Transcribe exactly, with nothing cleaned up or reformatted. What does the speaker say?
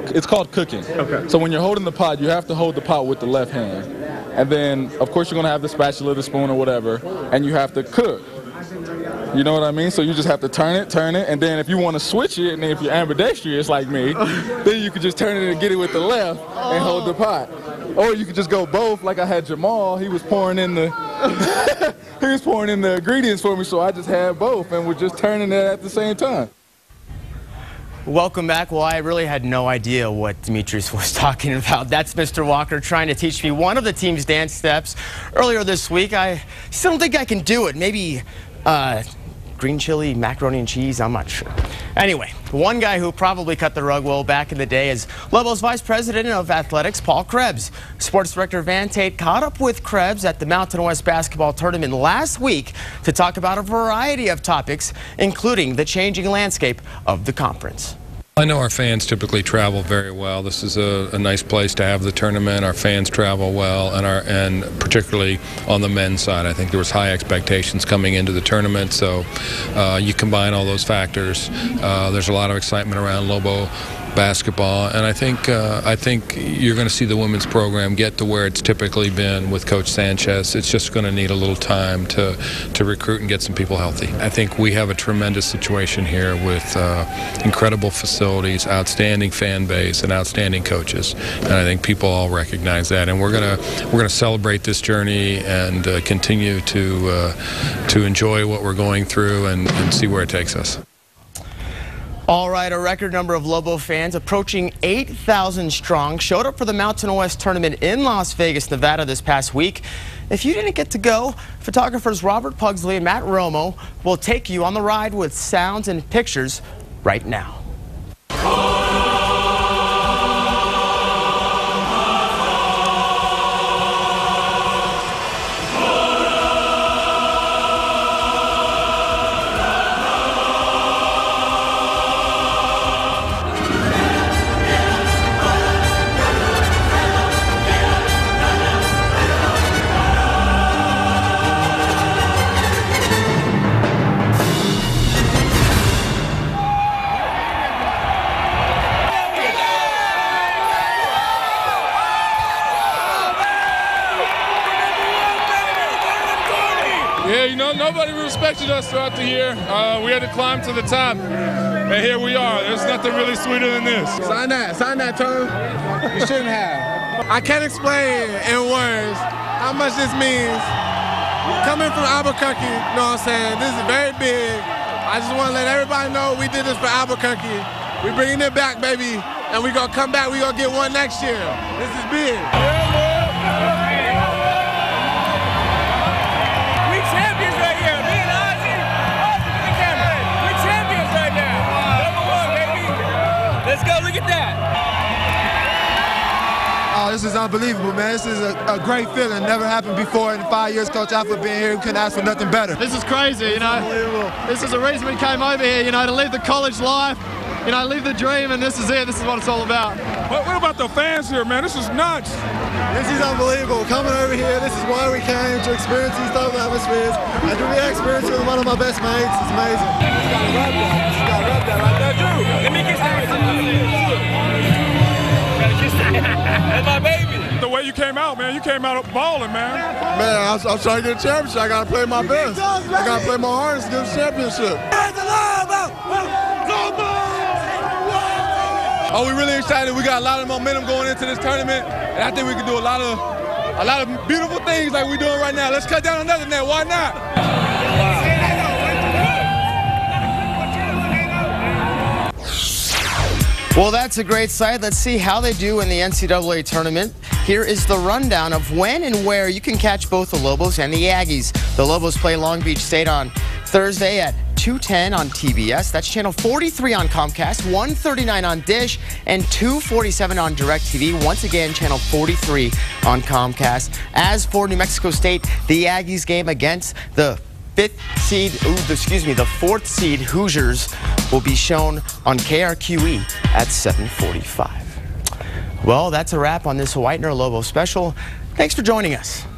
It's called cooking. Okay. So when you're holding the pot, you have to hold the pot with the left hand. And then, of course, you're going to have the spatula, the spoon, or whatever, and you have to cook. You know what I mean? So you just have to turn it, turn it, and then if you want to switch it, and then if you're ambidextrous like me, then you could just turn it and get it with the left and hold the pot. Or you could just go both, like I had Jamal. He was pouring in the he was pouring in the ingredients for me, so I just had both and was just turning it at the same time. Welcome back. Well, I really had no idea what Demetrius was talking about. That's Mister Walker trying to teach me one of the team's dance steps earlier this week. I still don't think I can do it. Maybe uh, green chili, macaroni and cheese, I'm not sure. Anyway, one guy who probably cut the rug well back in the day is Lobos Vice President of Athletics, Paul Krebs. Sports Director Van Tate caught up with Krebs at the Mountain West Basketball Tournament last week to talk about a variety of topics, including the changing landscape of the conference. I know our fans typically travel very well. This is a, a nice place to have the tournament. Our fans travel well, and our and particularly on the men's side, I think there was high expectations coming into the tournament. So uh, you combine all those factors. Uh, there's a lot of excitement around Lobo basketball, and I think uh, I think you're going to see the women's program get to where it's typically been with Coach Sanchez. It's just going to need a little time to to recruit and get some people healthy. I think we have a tremendous situation here with uh, incredible facilities, outstanding fan base, and outstanding coaches, and I think people all recognize that. And we're gonna we're gonna celebrate this journey and uh, continue to uh, to enjoy what we're going through and, and see where it takes us. All right, a record number of Lobo fans, approaching eight thousand strong, showed up for the Mountain West Tournament in Las Vegas, Nevada this past week. If you didn't get to go, photographers Robert Pugsley and Matt Romo will take you on the ride with sounds and pictures right now. Yeah, you know, nobody respected us throughout the year. Uh, we had to climb to the top, and here we are. There's nothing really sweeter than this. Sign that, sign that term. You shouldn't have. I can't explain in words how much this means. Coming from Albuquerque, you know what I'm saying? This is very big. I just want to let everybody know we did this for Albuquerque. We bringing it back, baby, and we gonna come back. We gonna get one next year. This is big. Let's go, look at that. Oh, this is unbelievable, man. This is a, a great feeling. Never happened before in the five years Coach Alfred being here. We couldn't ask for nothing better. This is crazy, you know. This is the reason we came over here, you know, to live the college life, you know, live the dream, and this is it. This is what it's all about. What, what about the fans here, man? This is nuts. This is unbelievable. Coming over here, this is why we came, to experience these type of atmospheres. And to be experiencing with one of my best mates, it's amazing. You just gotta rub that. You just gotta rub that right there, too. Let me get that. That's my baby. The way you came out, man, you came out balling, man. Man, I was, I was trying to get a championship. I gotta play my best. I gotta play my hardest to get a championship. Oh, we're really excited. We got a lot of momentum going into this tournament, and I think we can do a lot of a lot of beautiful things like we're doing right now. Let's cut down another net. Why not? Well, that's a great sight. Let's see how they do in the N C double A tournament. Here is the rundown of when and where you can catch both the Lobos and the Aggies. The Lobos play Long Beach State on Thursday at two ten on T B S. That's channel forty-three on Comcast, one thirty-nine on Dish, and two forty-seven on DirecTV. Once again, channel forty-three on Comcast. As for New Mexico State, the Aggies game against the fifth seed, ooh, excuse me, the fourth seed Hoosiers will be shown on K R Q E at seven forty-five. Well, that's a wrap on this Whitener Lobo special. Thanks for joining us.